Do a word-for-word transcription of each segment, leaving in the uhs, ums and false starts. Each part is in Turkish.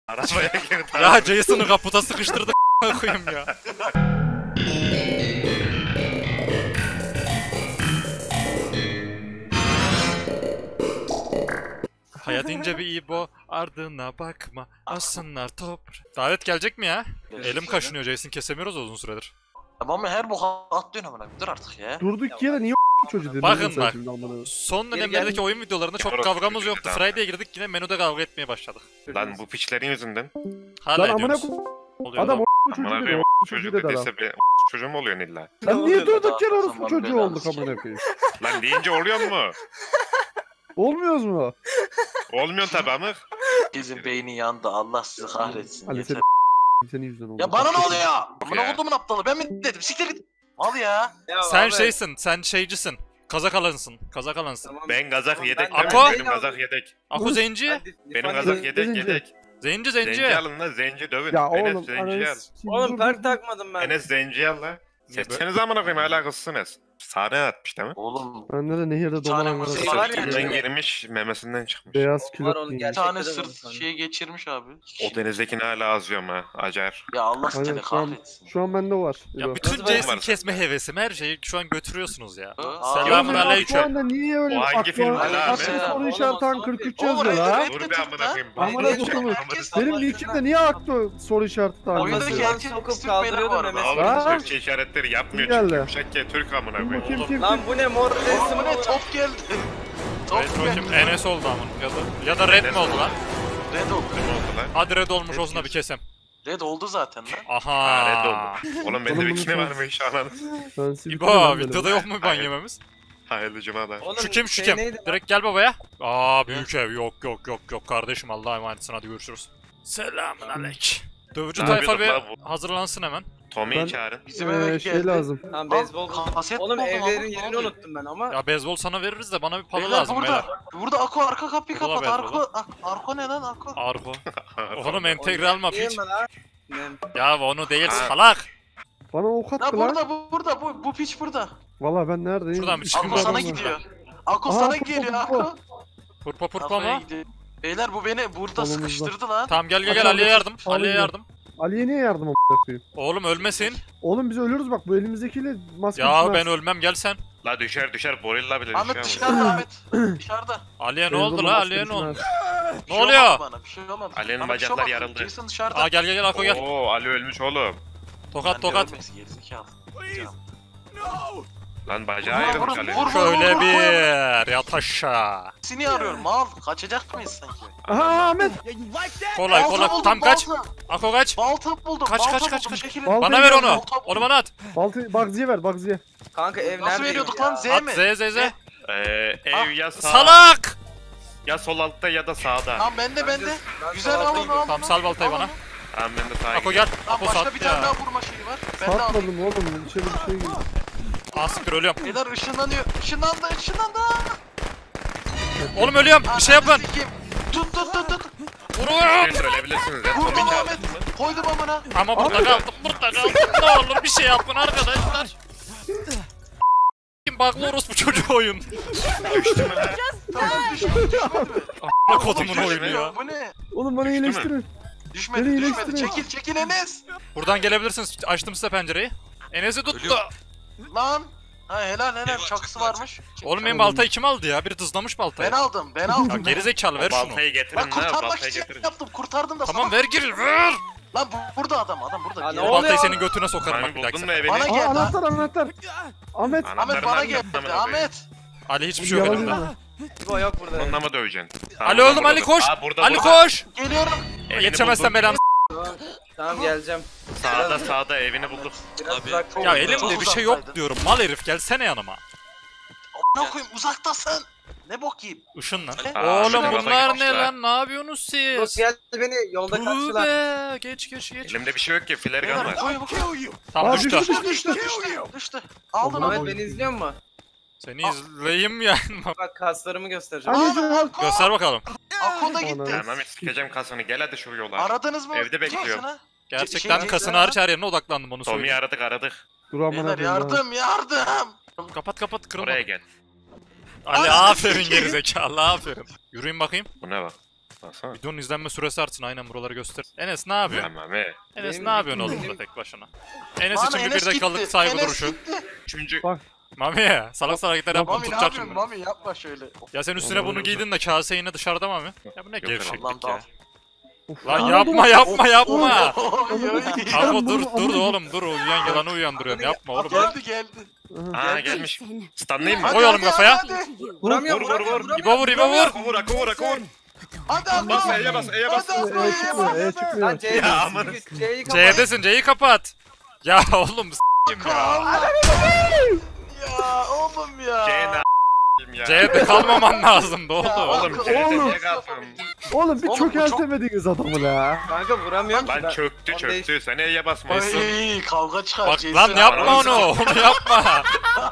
Arabaya girdi. Ya Jason'ı kaputa sıkıştırdık koyayım ya. Hayat ince bir İbo, ardına bakma, asınlar topra. Davet gelecek mi ya? Elim kaşınıyor, Jason kesemiyoruz uzun süredir. Tamam mı her boka atlıyorsun amına dur artık ya. Durduk yere niye çocuğu dedin? Bakın Sen bak. şimdi amına? Son dönemlerdeki oyun videolarında çok Orası kavgamız kötü yoktu. tamam. Friday'e girdik yine menüde kavga etmeye başladık. Lan bu piçlerin yüzünden. Hala Lan amına ediyoruz. koy. Oluyor Adam da. o çocuğu Amına dedi. koyayım O çocuk çocuğu dedi adam. dediyse bir çocuğum oluyor illa. Lan niye durduk yere Adam orospu adam çocuğu belanı olduk amına koyayım? Lan deyince oluyor mu? Olmuyoruz mu? Olmuyor tabi amık. Bizim beyni yandı Allah sizi kahretsin. Ali yeter. senin, senin yüzünden oldu. Ya bana ne oluyor? Amına Ya. kodumun aptalı ben mi dedim siktir git. Al ya. Ya Sen abi, şeysin, sen şeycisin. Kazak alansın, kazak alansın. tamam. Ben kazak Tamam, yedek ben- değil mi? Ako? Benim kazak yedek. Aku zenci. Ben dif- Benim difan- kazak yedek Zenci. yedek. Zenci Zenci zenci. alın lan zenci dövün. Ya Enes oğlum zenci al. ananı Oğlum perk takmadım ben. Enes zenci al lan. Niye Seçseniz amına koyayım hala kızsınız. Sahne atmış değil mi? Oğlum Bende de nehirde tane donan mısır var. var ya. Sırtından girmiş memesinden çıkmış. Beyaz Var külot oğlum, giymiş. bir gerçekten tane de sırt var sana. şey geçirmiş abi. O denizdekini hala azıyorum ha. Acar. Ya Allah Aynen, seni şu an- kahretsin. Şu an bende var. Ya İbo. bütün Nasıl Jason var? kesme hevesim her şeyi şu an götürüyorsunuz ya. Aa, Selamun Ya aleyküm. Şu anda niye öyle O hangi film aklıma- lan abi? aklıma soru Oğlum, işareti oğlum, kırk üç oğlum, yazıyor la. evet. Dur bir amına koyayım. Amına Bak, koyayım. herkes- Benim nickimde niye aktı soru işareti tane? Oyundaki Nasıl herkes sokup Türk beyler bu kaldırıyordum arada. Mehmet? Ha? Abi Türkçe işaretleri yapmıyor Kim çünkü geldi? yumuşak ya Türk amına Kim bu koyayım. kim kim? Lan bu ne mor resim Oğlum bu ne olur. top geldi. Top Retro geldi. kim? Enes oldu amın. Ya da, ya da Red mi oldu lan? Red oldu. Ne oldu lan? Hadi Red olmuş Red olsun da bir diyorsun. kesem. Red oldu zaten lan. Aha. Ha red oldu. Oğlum bende Oğlum bir bunu kine sen- varmış ananı. Ben sizi İbo bitiremem böyle. videoda yok mu ban Hayır. yememiz? Hayırlı cumalar. Oğlum, Şu kim şu şey kim? neydi lan? Direkt gel babaya. Aa büyük ev yok yok yok yok kardeşim Allah'a emanetsin hadi görüşürüz. Selamun aleyküm. Dövücü Ne tayfa yapıyorduk bir lan hazırlansın hemen. Tommy'yi Ben- çağırın. Bizim eve Ee, şey geldi. lazım. Tamam Al, beyzbol. kaset Oğlum buldum evlerin ama. yerini unuttum ben ama. Ya beyzbol sana veririz de bana bir palı Beyler lazım burada. beyler. Burada Ako arka kapıyı Burada kapat. ben, Arko, Ar- Arko ne lan Arko? Argo. Oğlum entegral map Değil hiç. mi lan? Ne? Ya onu değil Ha. salak. Bana ok La attı lan. burada bu burada bu bu piç burada. Valla ben neredeyim? Şuradan bir çıkın Ako sana bakalım. gidiyor. Ako Aa, sana purpa, geliyor purpa. Ako. Purpa purpa Ako'ya mı? gidiyor. Beyler bu beni burada Kolumuzda. sıkıştırdı lan. Tamam gel gel gel Aşağıda Ali'ye yardım. sağ Ali'ye olun. yardım. Ali'ye niye yardım a**ına koyayım? Oğlum ölmesin. Oğlum biz ölürüz bak bu elimizdekiyle maske Ya düşmez. ben ölmem gel sen. La düşer düşer Borilla bile Ahmet düşer. dışarıda Ahmet. Dışarıda. Ali'ye ne Benim oldu bununla la? maske Ali'ye ne düşmez. oldu? Bir Ne şey oluyor? olmadı Bana bir şey olmadı. Ali'nin Bana bir şey bacakları olmadı. yarıldı. Jason dışarıda. Aa gel gel gel Ako gel. Oo Ali ölmüş oğlum. Tokat Ben de tokat. ölmesi gerizekalı. Lan bacağı Vur, ayrılmış vur, Ali. vur. Şöyle bir yat aşağı. Seni arıyorum mal. Kaçacak mıyız sanki? Aha Ahmet. Kolay Balta kolay. buldum, Tam kaç. balta. Ako kaç. Balta buldum. Kaç, balta kaç, buldum. kaç, kaç. Çekilin. Balta- Bana ver onu. Balta buldum. Onu bana at. Baltı Bagzi'ye ver Bagzi'ye. Kanka ev Nasıl nerede? veriyorduk ya? lan Z At mi? Z Z Z. Ee, ev ya sağ. Salak. Ya sol altta ya da sağda. Tamam bende bende. Ben Güzel sana al onu atayım. al Tamam onu. sal baltayı Al bana. onu. Tamam ben de sağa Ako gidiyorum. gel. Tamam Ako başka sat bir tane ya. daha vurma şeyi var. Ben de alayım. Satmadım oğlum içeri bir şey girdi. Aa siktir ölüyorum. Beyler ışınlanıyor. Işınlandı ışınlandı. Oğlum ölüyorum. Bir şey yapın. Ananı sikeyim. Tut tut tut tut. Vurun. Bir ölebilirsiniz ya. Vurdum Tommy'yi Ahmet. çağırın. Koydum amına. Ama burada kaldım. Burada kaldım. Ne olur bir şey yapın arkadaşlar. Kim baklı orospu çocuğu oyun. Tamam düşmedi düşmedi mi? Ne kodumun oyunu ya. Bu ne? Oğlum bana Düştü mü? iyileştirin. Düşmedi Beni düşmedi. iyileştirin. Çekil çekil Enes. Buradan gelebilirsiniz. Açtım size pencereyi. Enes'i tuttu. Lan. Ha helal helal çakısı varmış. Çek, Oğlum çak. benim baltayı kim aldı ya? Biri tızlamış baltayı. Ben aldım ben Ya aldım. gerizekalı ver O şunu. baltayı getirin Bak lan kurtarmak baltayı için getirin. yaptım kurtardım da Tamam sana. ver gir ver. Lan bu, burada adam adam burada. Ha, Gel. ne O oluyor? baltayı senin götüne sokarım Hani bak bir buldun mu dahaki. evini? Bana Aa gel lan. anahtar anahtar. Ahmet. Anahtarını Ahmet bana nereden geldi buldun amına koyayım? Ahmet. Ali hiçbir şey yok Yalan elimde. değil mi? Bu yok burada. Bununla mı döveceksin? Ali oğlum Ali koş. Aa, burada, Ali burada. koş. Geliyorum. Evini Yetişemezsen buldum. belanı. Tamam, tamam geleceğim. Sağda sağda evini bulduk. Biraz Abi, uzak. çok- Ya Çok elimde bir şey yok uzaktaydın. diyorum. Mal herif gelsene yanıma. Ne koyayım uzaktasın. Ne bok yiyeyim. Işınla. Aa, Oğlum şuna bunlar bak ne işte. lan? Ne yapıyorsunuz Dur siz? gel beni yolda karşıla. Tövbe. Geç geç geç. Elimde bir şey yok ki flergan Beyler var. koy koy. Tamam Aa, düştü. düştü. Düştü düştü düştü. Düştü. Aldın Ahmet onu. beni izliyor mu? Seni izleyeyim yani. Bak kaslarımı göstereceğim. Anneciğim al. Göster bakalım. Ako da gitti. Ana. Tamam sikeceğim kasını gel hadi şu yola. Aradınız mı? Evde bekliyorum. Jason'ı? Gerçekten Şey- kasını hariç her yerine odaklandım onu Tommy'yi söyleyeyim. aradık aradık. Dur amına Beyler koyayım ya. yardım yardım. Kapat kapat kırılma. Oraya gel. Ali Ananı aferin sikeyim. gerizekalı aferin. Yürüyün bakayım. Bu ne bak? Baksana. Videonun izlenme süresi artsın, aynen buraları göster. Enes ne yapıyorsun? Tamam he. Enes Benim- ne yapıyorsun oğlum benim- burada tek başına? Enes Lan için bir Enes bir dakikalık gitti, saygı Enes duruşu. gitti. Üçüncü. Bak. Mami salak salak hareketler yapma, Mami ne tutacak yapıyorsun şimdi. Mami yapma şöyle. Ya sen üstüne bunu giydin de kase yine dışarıda Mami. Ya bu ne Yok, gevşeklik Allah'ım ya. dağıl. Of. Lan Aa, yapma yapma yapma. Oy, oy, oy. Ama dur Bunu- dur oğlum dur, uyuyan yılanı uyandırıyorum, yapma oğlum. Geldi geldi. Aa gelmiş. Stunlayayım mı? Hadi. Koy oğlum kafaya. Hadi Vuramıyorum, Vur, vur, vuramıyorum, vur. İbo vur İbo vur. Akı vur akı vur akı vur. hadi. hadi Bas hadi. E'ye bas E'ye bas. Hadi, E çıkmıyor, E Lan çıkmıyor. C'yi Ya aman. C'yi kapat. C'desin, C'yi kapat. Ya oğlum s**eyim ya. Allah. Ya oğlum ya. C ne a**ayım ya. C'de kalmaman lazımdı oğlum. Oğlum Oğlum. C'de niye kalsın? Oğlum bir Oğlum, bu çok- çökeltemediniz adamı la. Kanka vuramıyorum ki Lan ben. çöktü Onu çöktü. Sen E'ye basmayasın. Ay kavga çıkar. Bak Jason. lan yapma onu, onu yapma.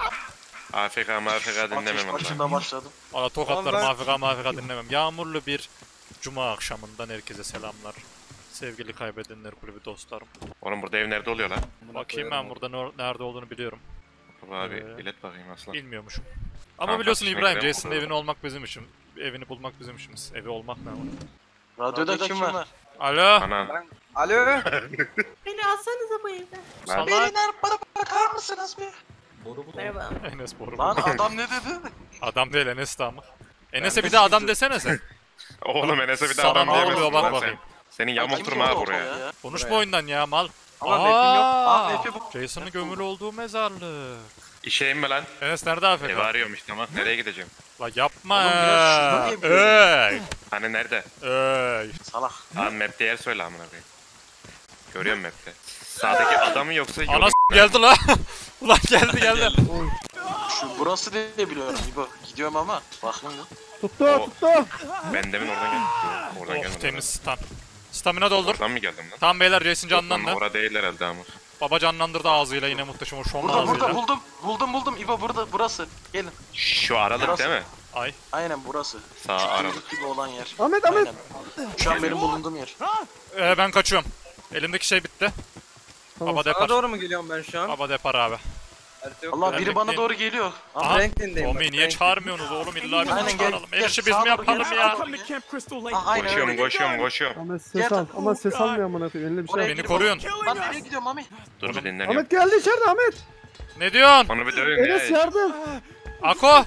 A F K M A F K dinlemem Ateş ondan. başında başladım. Valla tokatlar Oğlum ben- mafika mafika dinlemem. Yağmurlu bir cuma akşamından herkese selamlar. Sevgili Kaybedenler Kulübü dostlarım. Oğlum burada ev nerede oluyor lan? Bakayım ben burada ne- nerede olduğunu biliyorum. Baba abi Ee, ilet bakayım aslan. Bilmiyormuşum. Ama Tamam, biliyorsun kardeşine İbrahim, gidelim. Jason'ın evini olmak bizim işim. Evini bulmak bizim işimiz. Evi olmak ne ama. Radyoda kim var? Alo. Anan. Alo. Beni alsanıza bu evden. Salak. Beyler bana bakar mısınız bir? Merhaba. Enes boru. Lan adam ne dedi? Adam değil Enes de ama. Enes'e bir de adam desene sen. Oğlum Enes'e bir de Sana adam ne diyemezsin oluyor bak lan bakayım. sen. Seni Kim yamulturma oldu ha o buraya. ya? Konuşma oyundan ya mal. Ama map'im yok. Aa, Aa, map'i bu. Jason'ın gömülü olduğu mezarlık. İşeyim mi lan? Enes nerede A F Ev K? arıyorum işte ama nereye gideceğim? La yapma. Oğlum biraz şuradan yiyebiliriz. Ey. Hani nerede? Ey. Salak. Abi map'te yer söyle amına koyayım. Görüyorum map'te. Sağdaki adamı yoksa Ana yolun s- geldi la. Ulan geldi geldi. Şu burası diye biliyorum İbo. Gidiyorum ama. Bakın mı? Tuttu O- tuttu. Ben demin oradan geldim. Oradan Oh geldim. temiz stan. Stamina doldur. Oradan mı geldim lan? Tamam beyler, Jason Yok lan, canlandı. orada değil herhalde ama. Baba canlandırdı ağzıyla yine muhteşem o şom Burada ağzıyla. burada buldum. Buldum buldum İbo burada burası. Gelin. Şu aralık Burası. değil mi? Ay. Aynen burası. Sağ aralık. Çocuk gibi olan yer. Ahmet Ahmet. Aynen. Şu an benim bulunduğum yer. Ee, ben kaçıyorum. Elimdeki şey bitti. Tamam. Baba Sana depar. doğru mu geliyorum ben şu an? Baba depar abi. Harita yok. Allah Ben biri bana bekleyeyim. doğru geliyor. Aha. Franklin'deyim Tommy bak, niye Franklin. çağırmıyorsunuz oğlum, illa biz Aynen, mi gel, çağıralım? gel, Her işi biz sağa mi doğru yapalım gel. ya? Ha, aynen Koşuyorum öyle. koşuyorum koşuyorum. Ahmet ses Gel. al. Ama ses almıyor amına koyayım. Eline bir şey. Oraya al. Beni girip- koruyun. Lan nereye gidiyorum Mami? Dur bir dinleniyorum. Ahmet geldi içeride Ahmet. Ne diyorsun? Onu bir dövün Enes ya. yardım. Ako!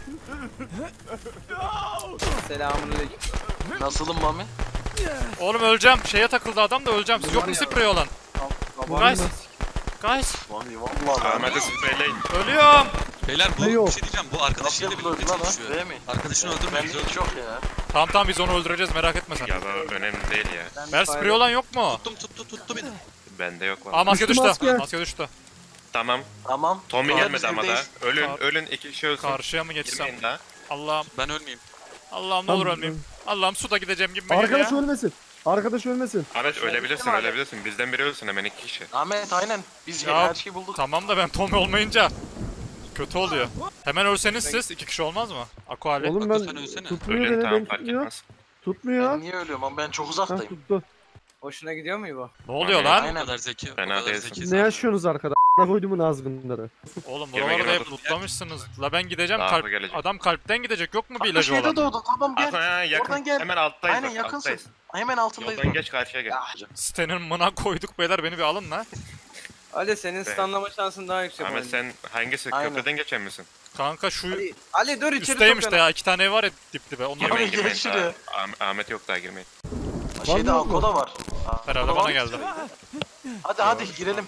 Selamünaleyküm. Nasılım Mami? Oğlum öleceğim. Şeye takıldı adam da öleceğim. Siz yok mu sprey olan? Guys. Guys. Mami vallahi. Ahmet'i spreyleyin. Ölüyorum. Beyler bu Ne yok? bir şey diyeceğim. Bu Nasıl arkadaşıyla yapılıyor birlikte lan ha? çalışıyor. Değil mi? Arkadaşını öldürme. Ben bizi hiç yok ya. Tamam tamam biz onu öldüreceğiz, merak etme sen. Ya da önemli değil ya. Ver sprey olan yok mu? Tuttum tuttu tuttu beni. Bende yok Aa valla. maske Düştü düştü. maske. Maske düştü. Tamam. Tamam. Tommy Tamam, gelmedi biz ama da. evdeyiz. Ölün Kar- ölün iki kişi ölsün. Karşıya mı geçsem? Girmeyin daha. Allah'ım. Ben ölmeyeyim. Allah'ım ne olur ölmeyeyim. Allah'ım suda gideceğim gibi geliyor Arkadaş ya. ölmesin. Arkadaş ölmesin. Ahmet ölebilirsin Kim abi? ölebilirsin. Bizden biri ölsün hemen iki kişi. Ahmet aynen. Biz Ya, her şeyi bulduk. Tamam da ben Tommy olmayınca kötü oluyor. Hemen ölseniz siz iki kişi olmaz mı? Ako Ali. Oğlum Bak, ben sen ölsene. tutmuyor Ölün beni. tamam Beni fark tutmuyor. etmez. Tutmuyor. Ben niye ölüyorum ama ben çok Ha uzaktayım. tuttu. Hoşuna gidiyor mu bu? Ne oluyor Aynen. lan? O Aynen. kadar zeki. O Fena kadar değilsin. zeki. Ne zaten. yaşıyorsunuz arkada? Ne koydumun azgınları. Oğlum Girme, buraları da girme, hep dur. lootlamışsınız. La ben gideceğim, Daha kalp... mı gelecek? adam kalpten gidecek, yok mu bir Bak ilacı şeyde olan? doğdu. Tamam gel. Aha, yakın. Oradan gel. Hemen alttayız Aynen bak, yakınsın. alttayız. Hemen altındayız. Yoldan geç karşıya gel. Ah, Sitenin mına koyduk beyler, beni bir alın la. Ali senin Be. stunlama şansın daha yüksek. Ahmet oyunda. sen hangisi? Aynen. Köprüden geçen misin? Kanka şu Ali, Ali dur içeri üstteyim işte sokuyorum. ya, iki tane ev var ya dip dibe. Onlar Girmeyin Abi, girmeyin. geç şuraya. Daha- Ah- Ahmet yok daha girmeyin. Şeyde Var mı? Alko da var. Aa, herhalde Alko bana var. geldi. Hadi hadi girelim.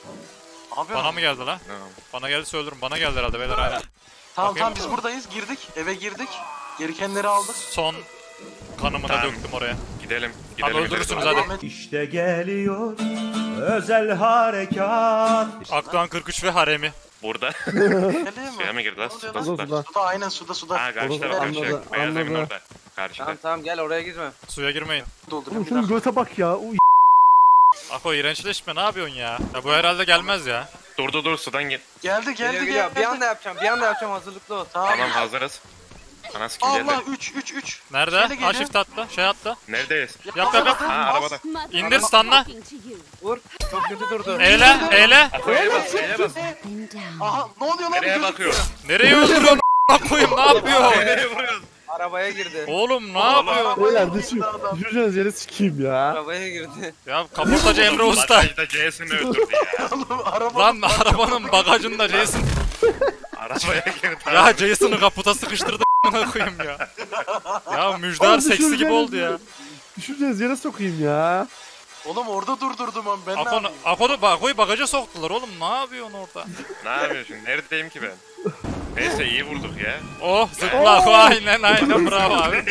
Abi Bana mı geldi la? Tamam. Bana geldi öldürürüm. Bana geldi herhalde beyler, aynen. Tamam Bakayım. tamam biz buradayız. Girdik. Eve girdik. Gerikenleri aldık. Son kanımı da Tamam. döktüm oraya. Gidelim. Tamam Gidelim. gidelim. öldürürsünüz hadi. Ahmet İşte geliyor özel harekat. Akdoğan kırk üç ve haremi. Burada. geleyim Suya mi? mı girdi lan? Ne oluyor Suda lan? Suda, suda. suda. Suda aynen suda suda. Ha karşıda bak Anladı, karşıya. Beyaz evin anladı. orada. Karşıda. Tamam tamam gel oraya gitme. Suya girmeyin. Dolduruyorum Oğlum bir şunun dakika. göte bak ya. Uy. Ako iğrençleşme, ne yapıyorsun ya? Ya bu herhalde gelmez ya. Dur dur dur sudan git. Geldi Geliyor, geldi geliyor. geldi. Bir anda yapacağım bir anda yapacağım hazırlıklı ol. Tamam. Tamam hazırız. Anas kim Allah geldi? üç üç üç. Nerede? Şeyle Ha geliyor. shift atla, şey atla. Neredeyiz? Yap yap yap. Ha arabada. İndir stunla. Vur. Çok kötü durdu. Eyle, eyle. E'ye bas, E'ye bas. Aha ne oluyor lan? Nereye Gözükmüyor. bakıyor? Nereye öldürüyorsun? A**a koyayım, ne yapıyor? Nereye vuruyorsun? Arabaya girdi. Oğlum ne Oğlum, yapıyor? Beyler düşün. Düşeceğiniz yere sikeyim ya. Arabaya girdi. Ya kaportacı Emre Usta. Bagajda Jason'ı öldürdü ya. Oğlum araba. Lan arabanın bagajında Jason. Arabaya girdi. Ya Jason'ı kaputa sıkıştırdı a**ına koyayım ya. Ya Müjdar Oğlum, seksi gibi düşüreceğiniz- oldu ya. Düşeceğiniz yere sokayım ya. Oğlum orada durdurdum ben. Ben ne Ako'nu yapayım? Ako'nu Ako'yu bagaja soktular oğlum. Ne yapıyorsun orada? Ne yapıyorsun? Neredeyim ki ben? Neyse iyi vurduk ya. Oh zıpla Ako aynen aynen bravo abi.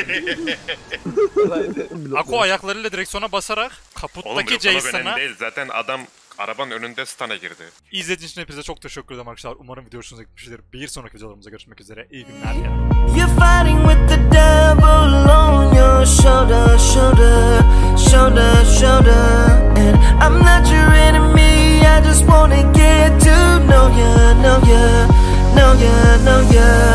Ako ayaklarıyla direksiyona basarak Oğlum kaputtaki yok, ona Jason'a önemli değil. Zaten adam arabanın önünde stana girdi. izlediğiniz için hepinize çok teşekkür ederim arkadaşlar. Umarım video hoşunuza gitmiştir. Bir sonraki videolarımızda görüşmek üzere. İyi günler ya. You're fighting with the devil on your shoulder, shoulder, shoulder, shoulder. And I'm not your enemy, I just wanna get to know ya, know ya, know ya, know ya.